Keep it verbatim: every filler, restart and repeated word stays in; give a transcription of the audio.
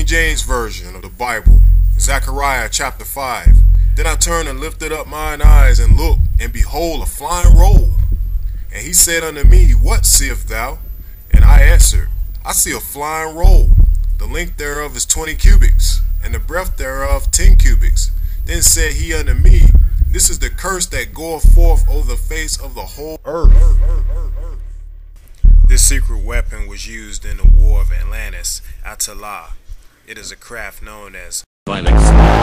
James Version of the Bible, Zechariah chapter five. Then I turned and lifted up mine eyes and looked, and behold, a flying roll. And he said unto me, What seest thou? And I answered, I see a flying roll. The length thereof is twenty cubits, and the breadth thereof ten cubits. Then said he unto me, This is the curse that goeth forth over the face of the whole earth. This secret weapon was used in the War of Atlantis, Atala. It is a craft known as VAILIXI.